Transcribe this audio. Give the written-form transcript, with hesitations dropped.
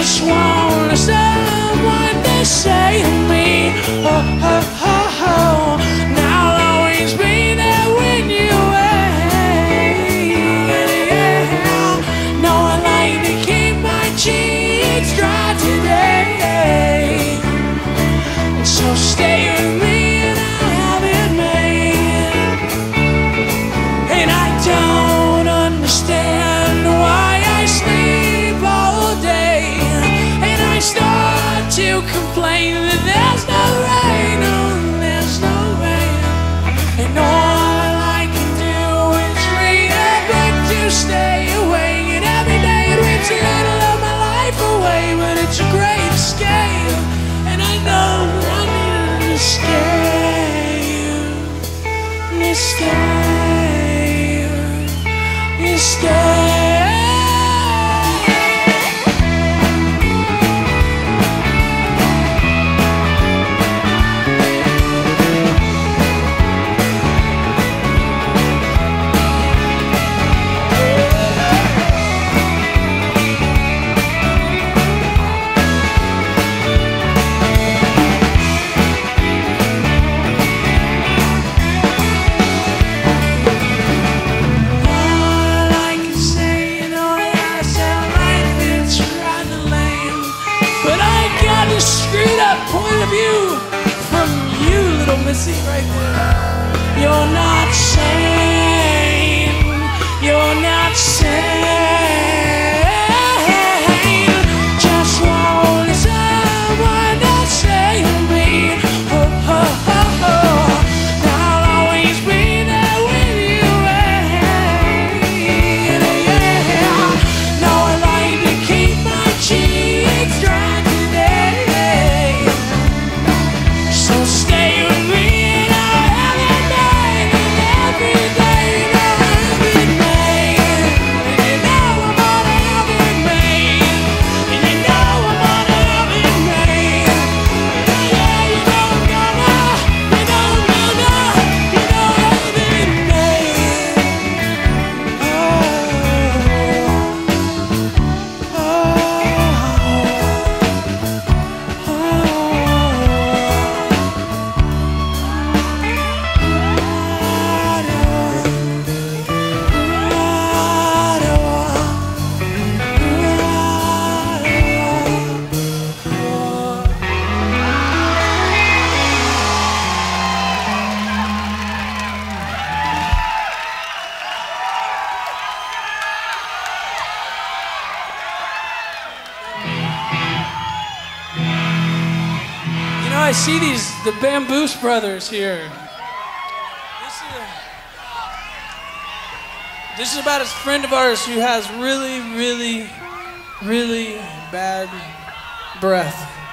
just want someone to say to me, oh, oh, oh, oh. Now I'll always be there when you wait. Yeah. No, I like to keep my cheeks dry today. So stay with me and I'll have it made. And I don't understand why I sleep all day, and I start to complain that there's no rain, oh, there's no rain. And all I can do is read a book to stay awake, and every day it rips a little of my life away, but it's a great escape, and I know that I need an escape, an escape, an escape. Screwed up point of view from you, little missy, right there. You're not sane. You're not sane. Just want someone to say to me, oh, oh, oh, oh. I'll always be there when you wait. Yeah. No, I like to keep my cheeks dry. I see the Bamboos brothers here. This is about a friend of ours who has really, really, really bad breath.